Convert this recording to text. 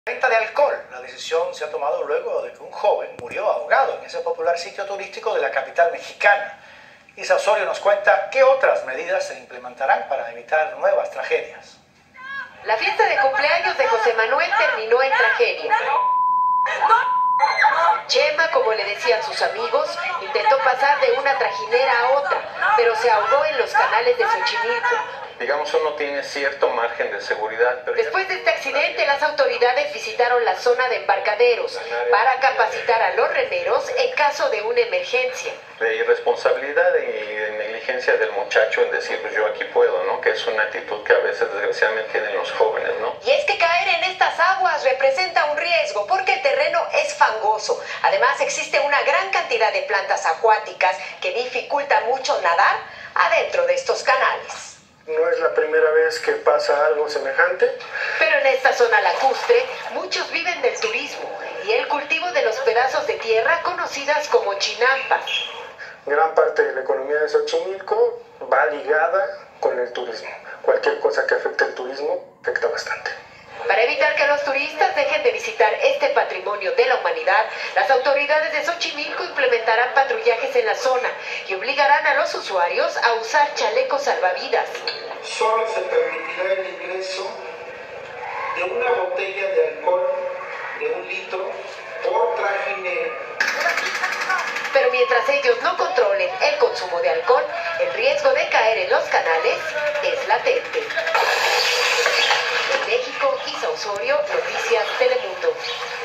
Venta de alcohol. La decisión se ha tomado luego de que un joven murió ahogado en ese popular sitio turístico de la capital mexicana. Isa Osorio nos cuenta qué otras medidas se implementarán para evitar nuevas tragedias. La fiesta de cumpleaños de José Manuel terminó en tragedia. Chema, como le decían sus amigos, intentó pasar de una trajinera a otra, pero se ahogó en los canales de Xochimilco. Digamos, uno tiene cierto margen de seguridad. Pero después de este accidente, las autoridades visitaron la zona de embarcaderos para capacitar a los remeros en caso de una emergencia. De irresponsabilidad y de negligencia del muchacho en decir, pues yo aquí puedo, ¿no? Que es una actitud que a veces desgraciadamente tienen los jóvenes, ¿no? Y es que caer en estas aguas representa un riesgo porque el terreno es fangoso. Además, existe una gran cantidad de plantas acuáticas que dificulta mucho nadar adentro de estos canales. No es la primera vez que pasa algo semejante. Pero en esta zona lacustre, muchos viven del turismo y el cultivo de los pedazos de tierra conocidas como chinampas. Gran parte de la economía de Xochimilco va ligada con el turismo. Cualquier cosa que afecte el turismo afecta bastante. Para evitar que los turistas dejen de visitar este patrimonio de la humanidad, las autoridades de Xochimilco implementarán patrullajes en la zona y obligarán a los usuarios a usar chalecos salvavidas. Solo se permitirá el ingreso de una botella de alcohol de 1 litro por trajinera. Pero mientras ellos no controlen el consumo de alcohol, el riesgo de caer en los canales es latente. En México, Isa Osorio, Noticias Telemundo.